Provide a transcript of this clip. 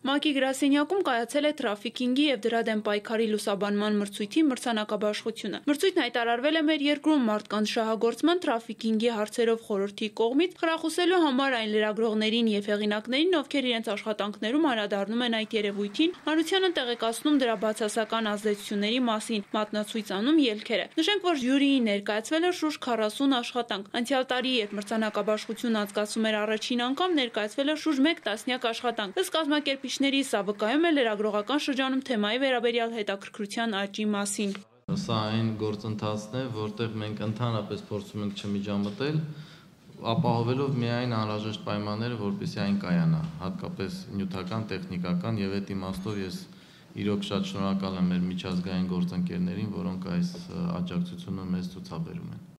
ՄԱԿ-ի գրասենյակում կայացել է թրաֆիքինգի և դրա դեմ պայքարի լուսաբանման մրցույթի մրցանակաբաշխությունը։ Մրցույթն հայտարարվել է մեր երկրում մարդկանց շահագործման թրաֆիքինգի հարցերով խորհրդի կողմից, խրախուսելու համար այն լրագրողներին և հեղինակներին, ովքեր իրենց աշխատանքներում անդրադառնում են այդ երևույթին, հանրությանն տեղեկացնում դրա բացասական ազդեցությունների մասին, մատնացույց անում ելքերը։ Նշենք, որ ժյուրիին ներկայացվել էր շուրջ 40 աշխատանք։ Անցյալ տարի, երբ մրցանակաբաշխությունն անցկացվում էր առաջին անգամ, ներկայացվել էր շուրջ 1 տասնյակ աշխատանք։ Ըստ կազմակերպիչների, սա վկայում է լրագրողական շրջանում թեմայի վերաբերյալ հետաքրքրության աճի մասին։ Սա այն գործընթացն է, որտեղ մենք ընդհանրապես փորձում ենք չմիջամտել, ապահովելով միայն անհրաժեշտ պայմանները, որպեսզի այն կայանա, հատկապես նյութական, տեխնիկական, եւ այդ իմաստով ես իրոք շատ շնորհակալ եմ մեր միջազգային գործընկերներին, որոնք այս աջակցությունը մեզ ցուցաբերում են։